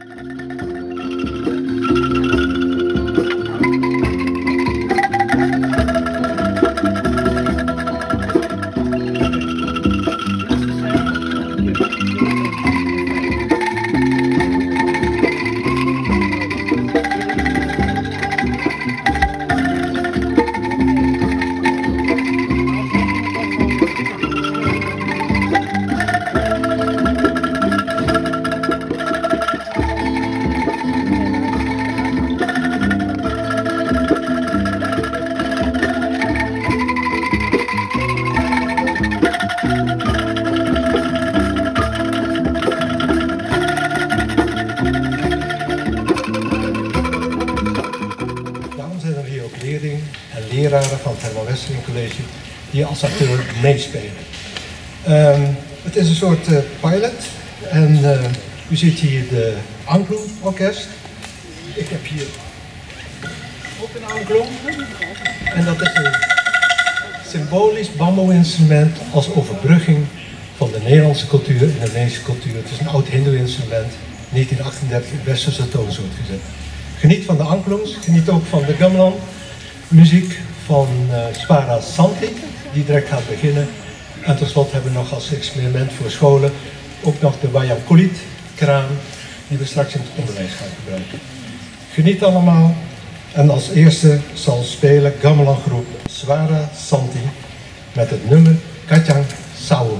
Leraren van het Herman Westerling College die als acteur meespelen. Het is een soort pilot en u ziet hier de Angklung Orkest. Ik heb hier ook een Angklung en dat is een symbolisch bamboe-instrument als overbrugging van de Nederlandse cultuur en de Indonesische cultuur. Het is een oud Hindoe-instrument, 1938 in westerse toonsoort gezet. Geniet van de Angklungs, geniet ook van de gamelan. Muziek van Swara Santi, die direct gaat beginnen. En tot slot hebben we nog als experiment voor scholen ook nog de Wayang Kulit kraan, die we straks in het onderwijs gaan gebruiken. Geniet allemaal. En als eerste zal spelen gamelangroep Swara Santi met het nummer Kacang Sawo.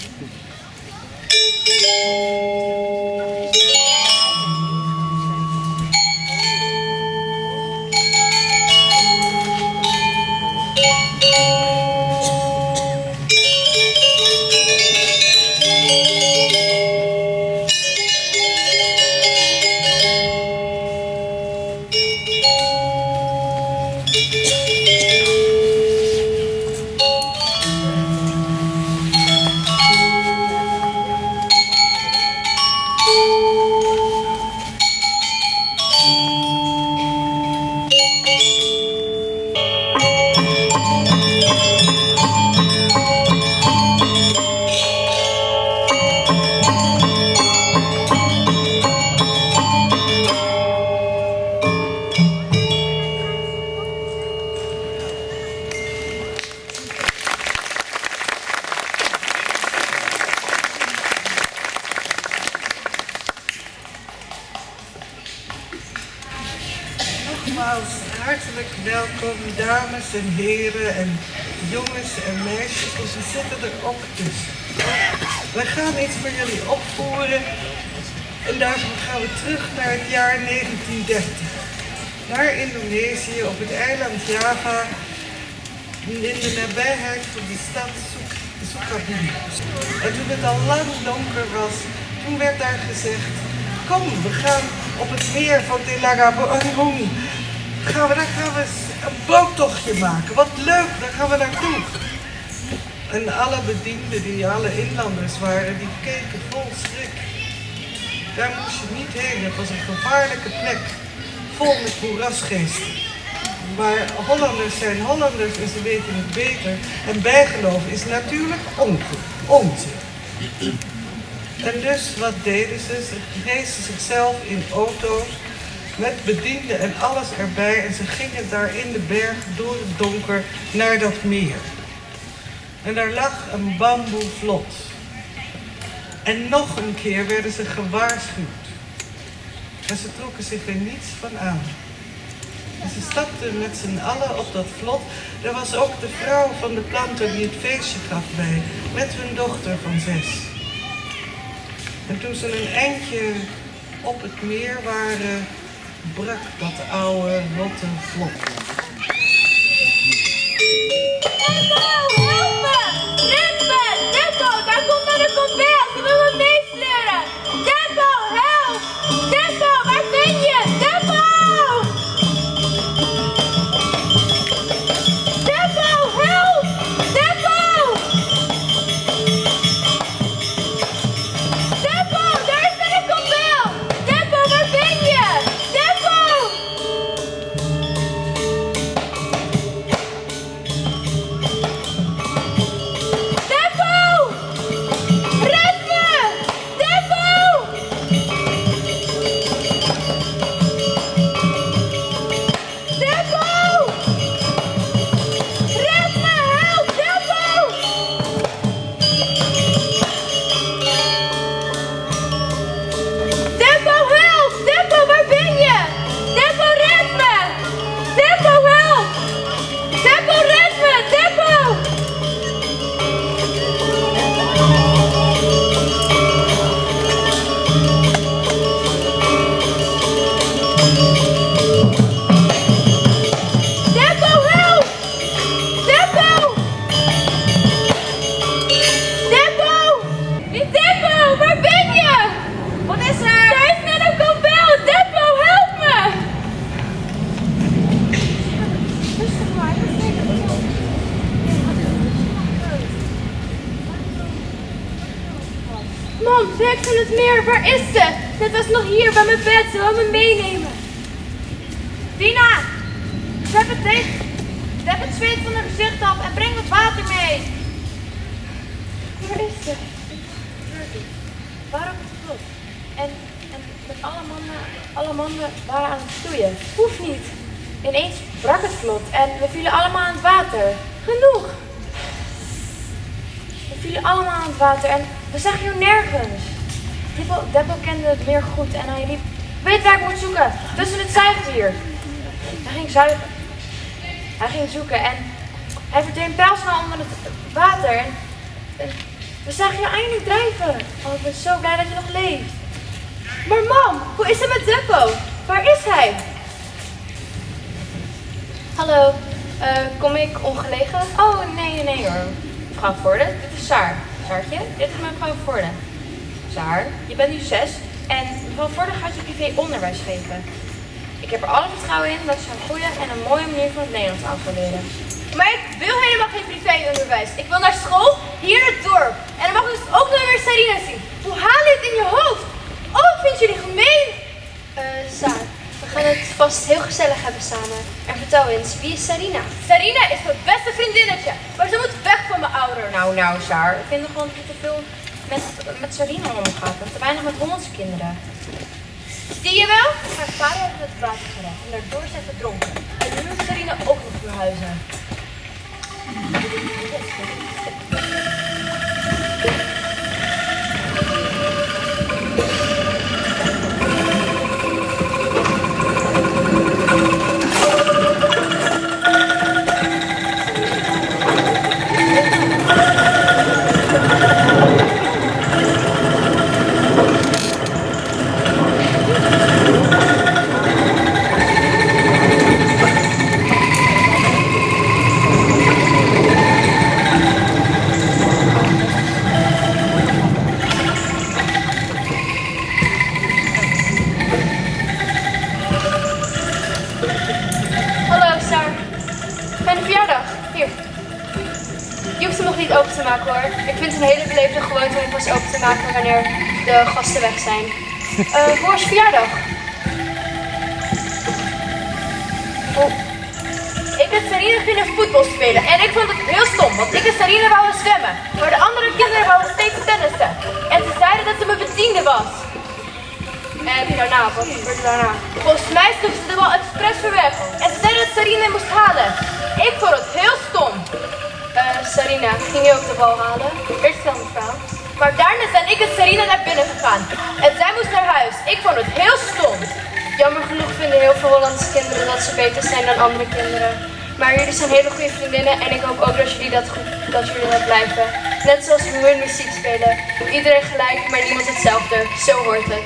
Nogmaals hartelijk welkom, dames en heren en jongens en meisjes, dus we zitten er ook tussen. We gaan iets voor jullie opvoeren en daarvoor gaan we terug naar het jaar 1930. Naar Indonesië, op het eiland Java, in de nabijheid van de stad Sukabumi. En toen het al lang donker was, toen werd daar gezegd, kom, we gaan op het meer van Telagabangung. Daar gaan we een boottochtje maken. Wat leuk, daar gaan we naartoe. En alle bedienden, die alle inlanders waren, die keken vol schrik. Daar moest je niet heen, het was een gevaarlijke plek. Vol met moerasgeesten. Maar Hollanders zijn Hollanders en ze weten het beter. En bijgeloof is natuurlijk onzin. En dus, wat deden ze? Ze reisden zichzelf in auto's met bedienden en alles erbij. En ze gingen daar in de berg door het donker naar dat meer. En daar lag een bamboevlot. En nog een keer werden ze gewaarschuwd. En ze trokken zich er niets van aan. En ze stapten met z'n allen op dat vlot. Er was ook de vrouw van de planter die het feestje gaf bij, met hun dochter van 6. En toen ze een eindje op het meer waren, brak dat oude, rotte vlot. meer, waar is ze? Net was nog hier bij mijn bed, ze wil me meenemen. Dina, zet het dicht. Zet het zweet van haar gezicht af en breng wat water mee. Waar is ze? Waarom het vlot? En met alle mannen waren aan het stoeien. Hoeft niet. Ineens brak het vlot en we vielen allemaal aan het water. Genoeg. We vielen allemaal aan het water en we zagen jou nergens. Deppel kende het meer goed en hij liep. Weet waar ik moet zoeken? Tussen het zuigdier. Hij ging zuigen. Hij ging zoeken en hij verdween pijlsnel onder het water. En we zagen jou eindelijk drijven. Oh, ik ben zo blij dat je nog leeft. Maar mam, hoe is het met Deppo? Waar is hij? Hallo, kom ik ongelegen? Oh, nee hoor. Mevrouw Voorde, dit is Saar. Saartje, dit is mevrouw Voorde. Saar, je bent nu 6 en mevrouw Voorde gaat je privé onderwijs geven. Ik heb er alle vertrouwen in dat ze een goede en een mooie manier van het Nederlands aan zal leren. Maar ik wil helemaal geen privéonderwijs. Ik wil naar school, hier in het dorp. En dan mag ik dus ook nog weer Sarina zien. Hoe haal je het in je hoofd? Oh, ik vind jullie gemeen. Saar, we gaan het vast heel gezellig hebben samen. En vertel eens, wie is Sarina? Sarina is mijn beste vriendinnetje. Maar ze moet weg van mijn ouder. Nou, Saar. Ik vind gewoon dat je te veel met Sarina omgaat. En te weinig met Hollandse kinderen. Zie je wel? Haar vader heeft het water gered en daardoor zijn verdronken. En nu moet Sarina ook nog verhuizen. Open te maken hoor. Ik vind het een hele beleefde gewoonte om pas open te maken wanneer de gasten weg zijn. Voor is verjaardag? Oh. Ik en Sarina gingen voetbal spelen en ik vond het heel stom, want ik en Sarina wouden zwemmen. Maar de andere kinderen wouden steeds tennissen. En ze zeiden dat ze mijn bediende was. En daarna, wat gebeurde daarna? Volgens mij sloeg ze de bal expres weer weg. En ze zeiden dat Sarina moest halen. Ik vond het heel stom. Sarina, ging je ook de bal halen? Eerst dan mevrouw. Maar daarna zijn ik en Sarina naar binnen gegaan. En zij moest naar huis. Ik vond het heel stom. Jammer genoeg vinden heel veel Hollandse kinderen dat ze beter zijn dan andere kinderen. Maar jullie zijn hele goede vriendinnen en ik hoop ook dat jullie dat blijven. Net zoals we hun muziek spelen. Iedereen gelijk, maar niemand hetzelfde. Zo hoort het.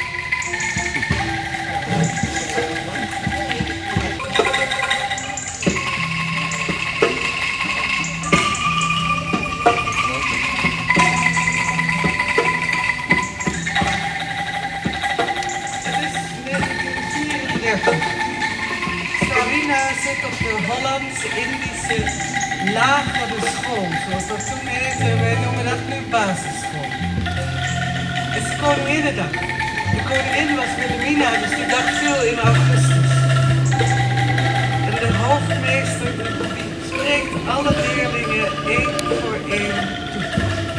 Sarina zit op de Hollands-Indische lagere school, zoals dat toen heette. Wij noemen dat nu basisschool. Het is Koninginnedag. De koningin was Wilhelmina, dus die dag viel in augustus. En de hoofdmeester die spreekt alle leerlingen één voor één toe.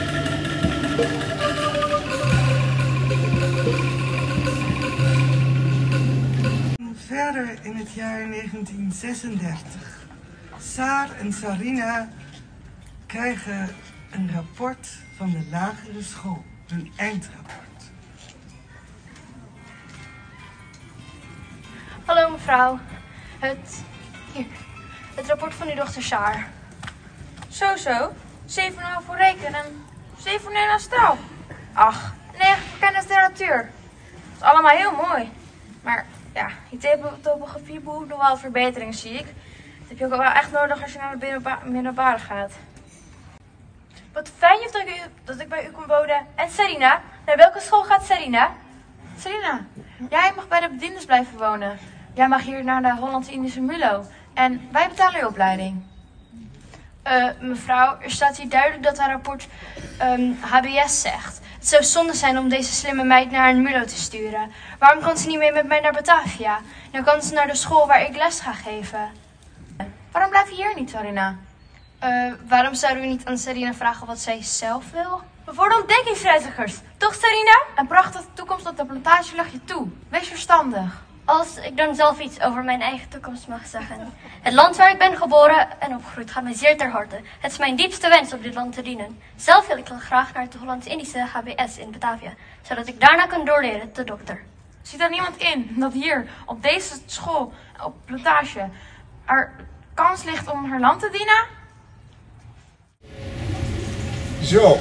Verder in het jaar 1936. Saar en Sarina krijgen een rapport van de lagere school, een eindrapport. Hallo mevrouw. Het rapport van uw dochter Saar. Zo. 7,5 voor rekenen en 7 voor Nederlands taal. Ach, 9 voor kennis der natuur. Dat is allemaal heel mooi. Maar ja, die topografie behoeft nog wel verbetering, zie ik. Dat heb je ook wel echt nodig als je naar de middelbare gaat. Wat fijn juf dat ik bij u kon wonen. En Sarina, naar welke school gaat Sarina? Sarina, jij mag bij de bediendes blijven wonen. Jij mag hier naar de Hollands-Indische MULO. En wij betalen uw opleiding. Mevrouw, er staat hier duidelijk dat haar rapport HBS zegt. Het zou zonde zijn om deze slimme meid naar een MULO te sturen. Waarom kan ze niet mee met mij naar Batavia? Dan kan ze naar de school waar ik les ga geven. Waarom blijf je hier niet, Sarina? Waarom zouden we niet aan Sarina vragen wat zij zelf wil? Voor de ontdekkingsreizigers, toch Sarina? Een prachtige toekomst op de plantage lag je toe. Wees verstandig. Als ik dan zelf iets over mijn eigen toekomst mag zeggen. Het land waar ik ben geboren en opgegroeid gaat mij zeer ter harte. Het is mijn diepste wens op dit land te dienen. Zelf wil ik dan graag naar het Hollands-Indische HBS in Batavia, zodat ik daarna kan doorleren tot dokter. Ziet er niemand in dat hier, op deze school, op plantage, er kans ligt om haar land te dienen? Zo.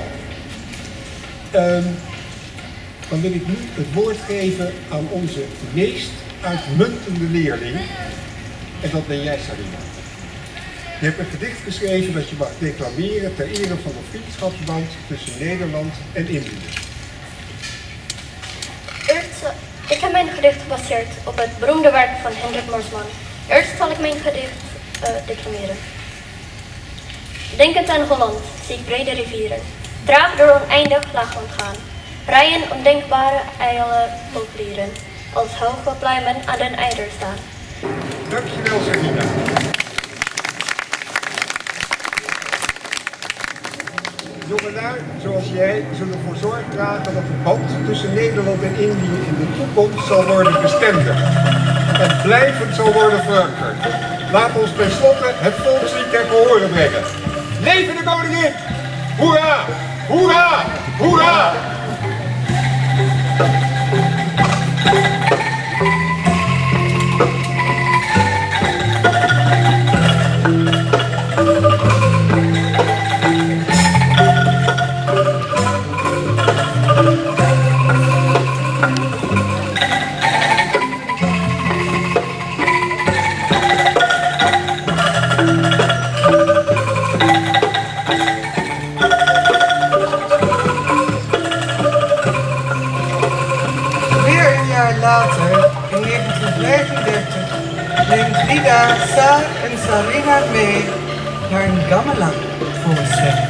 Dan wil ik nu het woord geven aan onze meest uitmuntende leerling. En dat ben jij, Sarina. Je hebt een gedicht geschreven dat je mag declameren ter ere van de vriendschapsband tussen Nederland en Indië. Ik heb mijn gedicht gebaseerd op het beroemde werk van Hendrik Marsman. Eerst zal ik mijn gedicht declameren. Denkend aan Holland zie ik brede rivieren, traag door oneindig laagland gaan. Rijen ondenkbare ijle populieren, als hoge pluimen aan den eider staan. Dankjewel, Sarina. Jongelui zoals jij zullen ervoor zorg dragen dat de band tussen Nederland en Indië in de toekomst zal worden bestendigd en blijvend zal worden verankerd. Laat ons tenslotte het volkslied ter gehore brengen. Leven de koningin! Hoera! Hoera! Hoera! Later, in 1935, neemt Frida Saar en Sarina mee naar een gamelan voorstelling.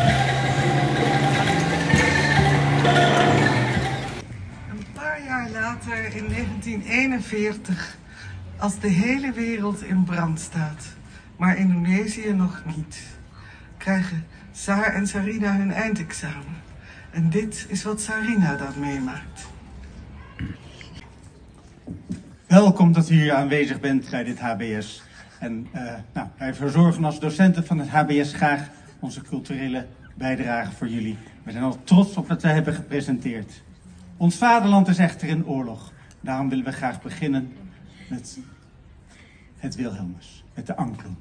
Een paar jaar later, in 1941, als de hele wereld in brand staat, maar Indonesië nog niet, krijgen Saar en Sarina hun eindexamen. En dit is wat Sarina dan meemaakt. Welkom dat u hier aanwezig bent bij dit HBS. En wij verzorgen als docenten van het HBS graag onze culturele bijdrage voor jullie. We zijn al trots op wat wij hebben gepresenteerd. Ons vaderland is echter in oorlog. Daarom willen we graag beginnen met het Wilhelmus, met de Ankloem.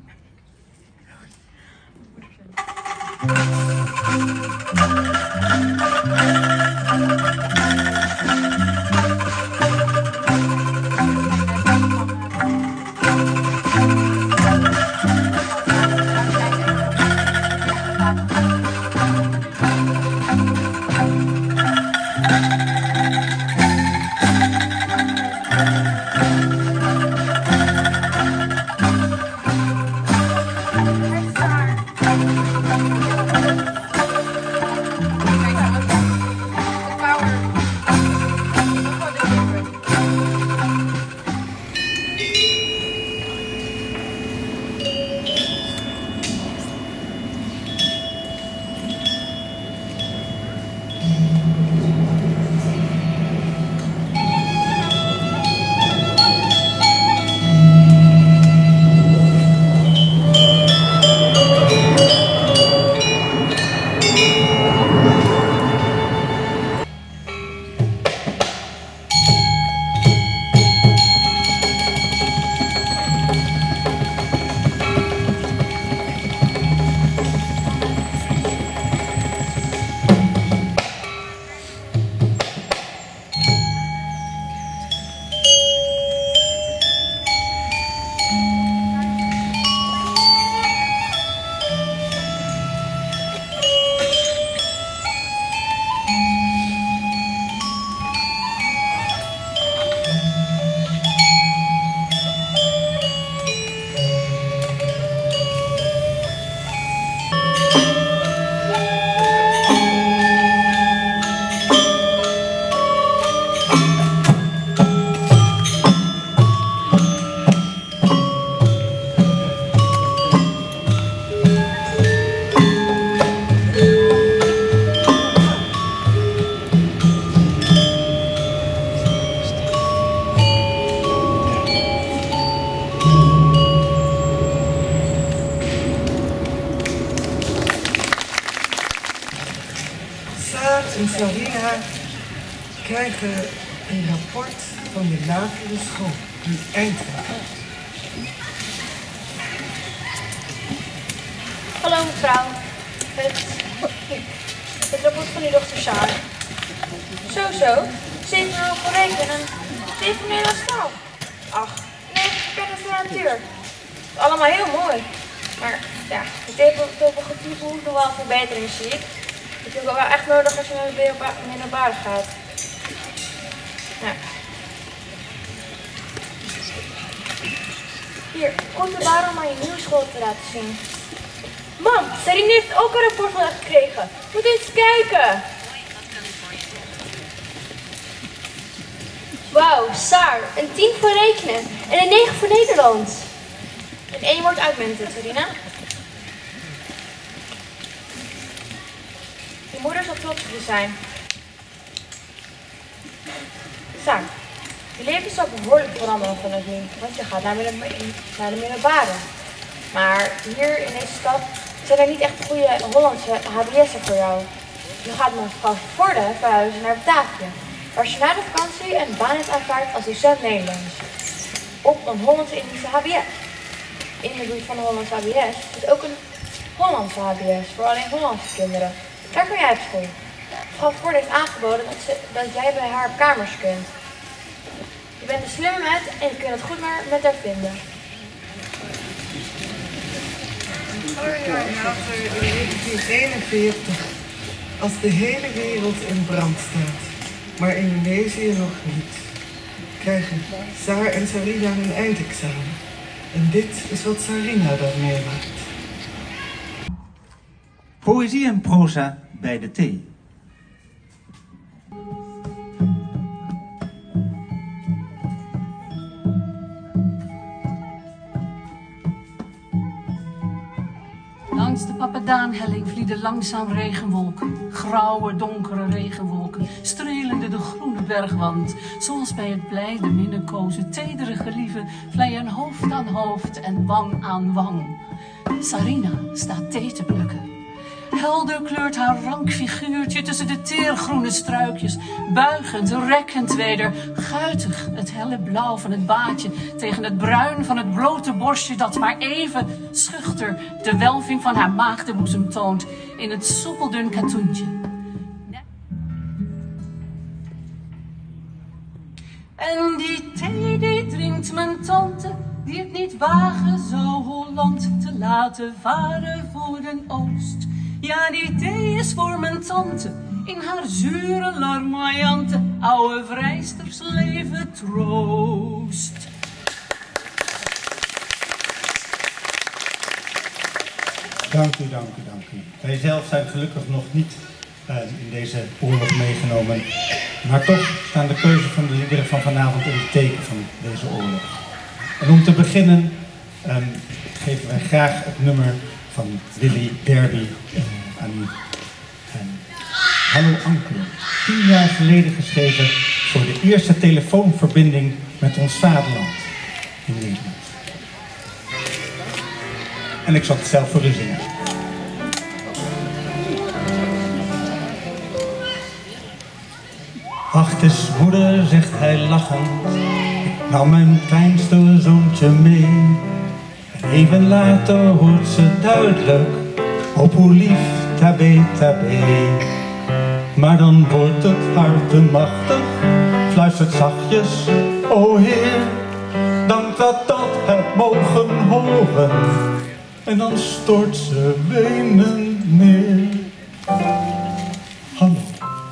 en Sarina krijgen een rapport van de lagere school, hun eindrapport. Hallo mevrouw. Het rapport van uw dochter Saar. Zo. 7 euro voor rekenen en 7 Nederlands taal. Ach, nee, kennis van natuur. Allemaal heel mooi. Maar ja, het topografie behoeft nog wel verbetering, zie ik. Dat heb je ook wel echt nodig als je naar de middelbare gaat. Ja. Hier, komt de baan om aan je nieuwe school te laten zien. Mam, Sarina heeft ook een rapport van gekregen. Moet eens kijken. Wauw, Saar, een 10 voor rekenen en een 9 voor Nederlands. In 1 woord uitmunten, Sarina. Je moeder zal trots op je zijn. Saar, je leven zal behoorlijk veranderen vanaf nu, want je gaat naar de middelbare. Maar hier in deze stad zijn er niet echt goede Hollandse HBS'en voor jou. Je gaat met mevrouw Vorde verhuizen naar Batavia, waar je na de vakantie een baan hebt aanvaard als docent Nederlands. Op een Hollands-Indische HBS. In de buurt van de Hollandse HBS is ook een Hollandse HBS voor alleen Hollandse kinderen. Daar kun jij op school. Mevrouw Vorde heeft aangeboden dat jij bij haar op kamers kunt. Je bent een slimme meid en je kunt het goed maar met haar vinden. Een paar jaar later, in 1941, als de hele wereld in brand staat, maar Indonesië nog niet, krijgen Saar en Sarina hun eindexamen. En dit is wat Sarina dan meemaakt. Poëzie en proza bij de thee. Langs de Papadaanhelling vlieden langzaam regenwolken. Grauwe, donkere regenwolken, strelende de groene bergwand. Zoals bij het blijde minnenkozen, tedere gelieven, vleien hoofd aan hoofd en wang aan wang. Sarina staat thee te plukken. Helder kleurt haar rank figuurtje tussen de teergroene struikjes. Buigend, rekkend weder, guitig het helle blauw van het baadje tegen het bruin van het blote borstje dat maar even schuchter de welving van haar maagdenboezem toont in het soepeldun katoentje. En die thee die drinkt mijn tante, die het niet wagen zou Holland te laten varen voor den oost. Ja, die thee is voor mijn tante, in haar zure larmoyante, oude vrijsters leven troost. Dank u. Wij zelf zijn gelukkig nog niet in deze oorlog meegenomen. Maar toch staan de keuze van de liederen van vanavond in het teken van deze oorlog. En om te beginnen geven wij graag het nummer van Willy Derby aan u. Hallo Anke, 10 jaar geleden geschreven voor de eerste telefoonverbinding met ons vaderland in Nederland. En ik zal het zelf voor u zingen. Ach, het is moeder, zegt hij lachend, ik nam mijn kleinste zoontje mee. En even later hoort ze duidelijk, op hoe lief, tabé, tabé. Maar dan wordt het hart te machtig, fluistert zachtjes, o Heer, dank dat het mogen horen. En dan stort ze wenend neer. Hallo.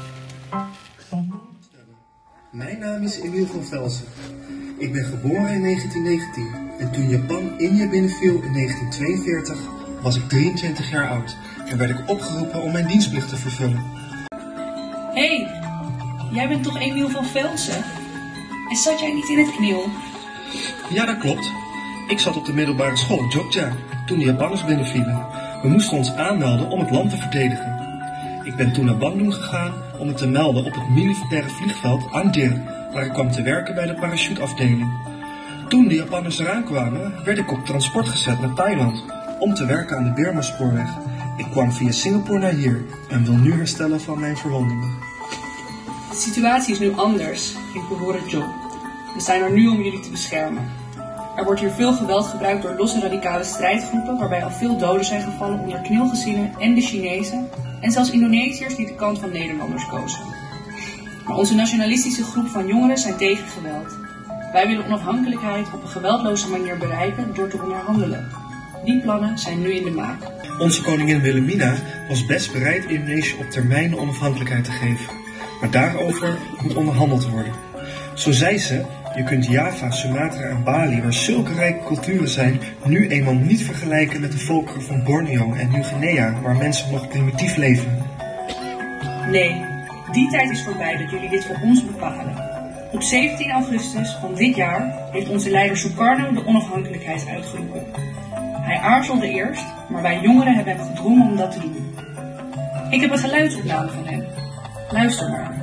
Mijn naam is Emiel van Velsen. Ik ben geboren in 1919 en toen Japan India binnenviel in 1942 was ik 23 jaar oud en werd ik opgeroepen om mijn dienstplicht te vervullen. Hé, jij bent toch Emiel van Velsen? En zat jij niet in het kniel? Ja, dat klopt. Ik zat op de middelbare school in Jogja toen de Japanners binnenvielen. We moesten ons aanmelden om het land te verdedigen. Ik ben toen naar Bandung gegaan om me te melden op het militaire vliegveld Andir, waar ik kwam te werken bij de parachuteafdeling. Toen de Japanners eraan kwamen, werd ik op transport gezet naar Thailand om te werken aan de Birma-spoorweg. Ik kwam via Singapore naar hier en wil nu herstellen van mijn verwondingen. De situatie is nu anders in Purworejo. We zijn er nu om jullie te beschermen. Er wordt hier veel geweld gebruikt door losse radicale strijdgroepen, waarbij al veel doden zijn gevallen onder knilgezinnen en de Chinezen, en zelfs Indonesiërs die de kant van Nederlanders kozen. Maar onze nationalistische groep van jongeren zijn tegen geweld. Wij willen onafhankelijkheid op een geweldloze manier bereiken door te onderhandelen. Die plannen zijn nu in de maak. Onze koningin Wilhelmina was best bereid Indonesië op termijn onafhankelijkheid te geven. Maar daarover moet onderhandeld worden. Zo zei ze, je kunt Java, Sumatra en Bali, waar zulke rijke culturen zijn, nu eenmaal niet vergelijken met de volkeren van Borneo en Nieuw-Guinea, waar mensen nog primitief leven. Nee, die tijd is voorbij dat jullie dit voor ons bepalen. Op 17 augustus van dit jaar heeft onze leider Sukarno de onafhankelijkheid uitgeroepen. Hij aarzelde eerst, maar wij jongeren hebben hem gedwongen om dat te doen. Ik heb een geluidsopname van hem. Luister maar.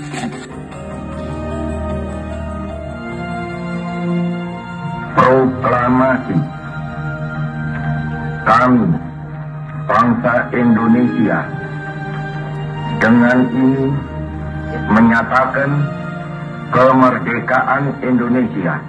Proklamasi. Kami, bangsa Indonesia, dengan ini menyatakan kemerdekaan Indonesia.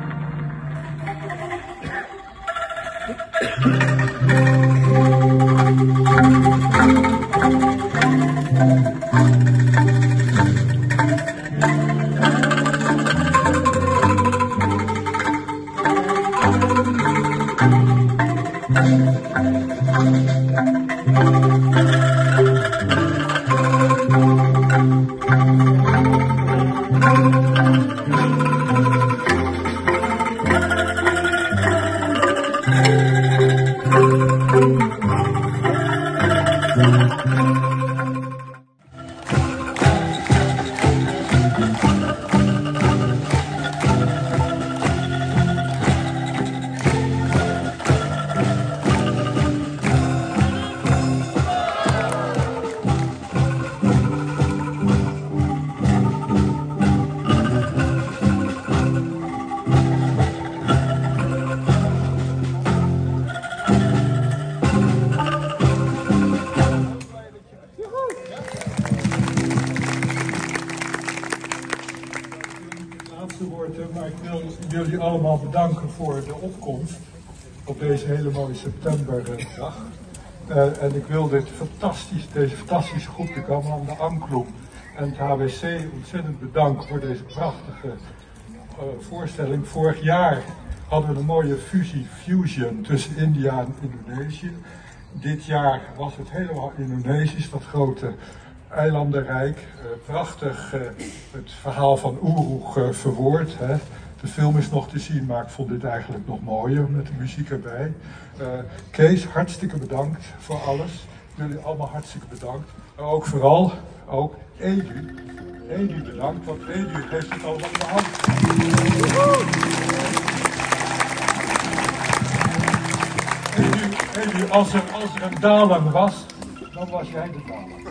Maar ik wil jullie allemaal bedanken voor de opkomst op deze hele mooie septemberdag. En ik wil deze fantastische groep, de Gamelan, de AMCLOE en het HBC ontzettend bedanken voor deze prachtige voorstelling. Vorig jaar hadden we een mooie fusion tussen India en Indonesië. Dit jaar was het helemaal Indonesisch, dat grote eilandenrijk. Prachtig het verhaal van Oeroeg verwoord. Hè. De film is nog te zien, maar ik vond dit eigenlijk nog mooier met de muziek erbij. Kees, hartstikke bedankt voor alles. Jullie allemaal hartstikke bedankt. Maar ook vooral, Edu. Edu bedankt, want Edu heeft het allemaal in de hand. Edu, als er een daler was, dan was jij de daler.